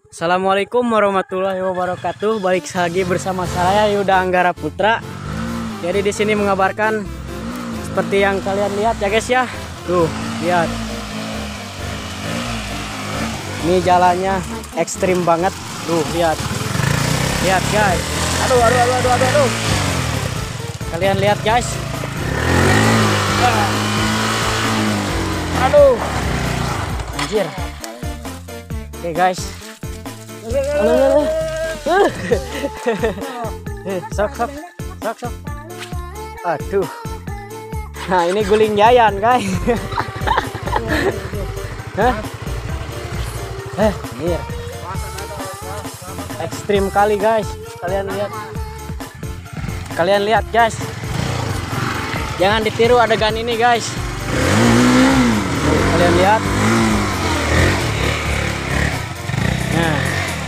Assalamualaikum warahmatullahi wabarakatuh. Balik lagi bersama saya Yuda Anggara Putra. Jadi di sini mengabarkan seperti yang kalian lihat ya guys ya. Tuh, lihat. Ini jalannya ekstrim banget. Tuh, lihat. Lihat guys. Aduh. Kalian lihat guys. Aduh. Anjir. Oke guys. Sok. Aduh. Nah, ini guling Yayan, guys. Mir. Ekstrim kali, guys. Kalian lihat, guys. Jangan ditiru adegan ini, guys. Kalian lihat. Nah.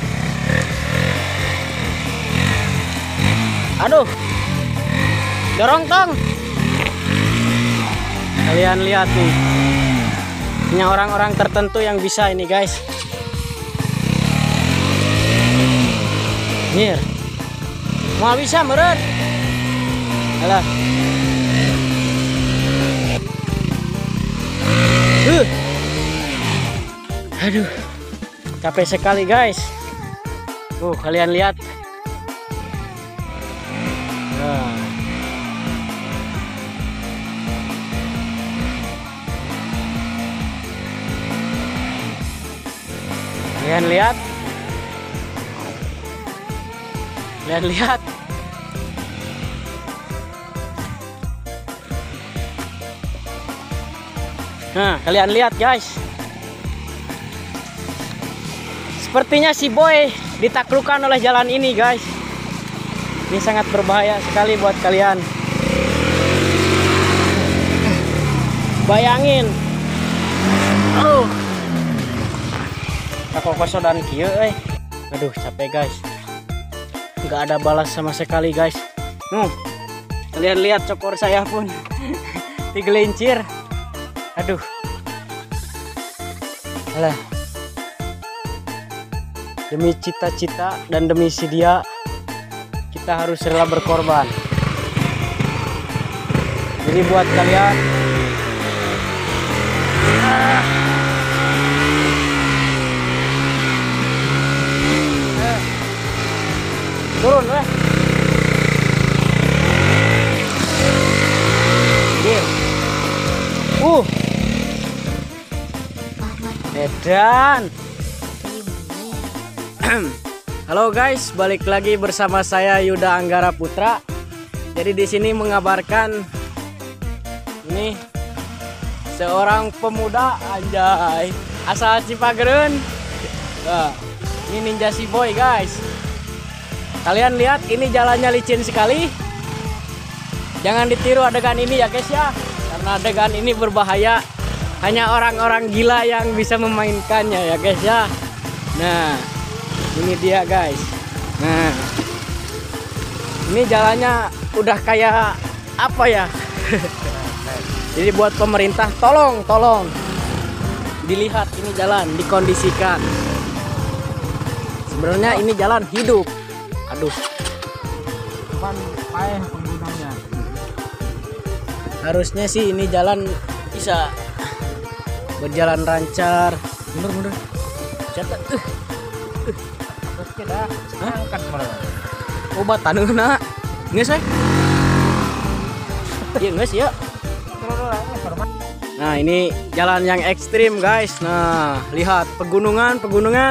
Aduh, dorong tong. Kalian lihat nih, hanya orang-orang tertentu yang bisa ini guys. Mir, mau bisa meret. Alah. Aduh, capek sekali guys. Kalian lihat. Kalian lihat. Nah, kalian lihat guys. Sepertinya si boy ditaklukkan oleh jalan ini guys. Ini sangat berbahaya sekali buat kalian. Bayangin. Aku kosodan kieu euy. Aduh, capek guys. Nggak ada balas sama sekali guys. Kalian lihat cokor saya pun digelincir. Aduh. Alah. Demi cita-cita dan demi si dia, kita harus rela berkorban. Jadi buat kalian turun weh. Edan. Halo guys, balik lagi bersama saya Yuda Anggara Putra. Jadi di sini mengabarkan ini seorang pemuda anjay asal Cipagereun. Nah, ini ninja si boy guys. Kalian lihat ini jalannya licin sekali. Jangan ditiru adegan ini ya guys ya, karena adegan ini berbahaya. Hanya orang-orang gila yang bisa memainkannya ya guys ya. Nah, ini dia guys. Nah, ini jalannya udah kayak apa ya? Jadi buat pemerintah tolong dilihat ini jalan, dikondisikan. Sebenarnya ini jalan hidup. Aduh, cuman payah penggunanya. Harusnya sih ini jalan bisa berjalan lancar. Mundur. Catat. Oke dah. Angkat malah. Obat taneuna. Geus we. Iya geus ya. Nah, ini jalan yang ekstrim guys. Nah, lihat pegunungan.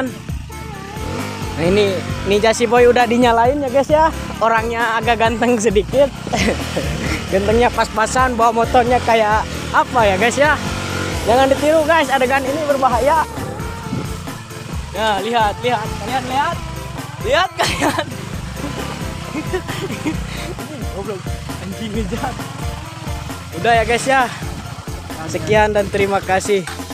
Nah, ini ninja si boy udah dinyalain ya guys ya. Orangnya agak ganteng sedikit. Gantengnya pas-pasan, bawa motornya kayak apa ya guys ya. Jangan ditiru guys, adegan ini berbahaya. Nah, lihat. Kalian lihat. Lihat kalian. Goblok, anjing ngejar. Udah ya guys ya. Sekian dan terima kasih.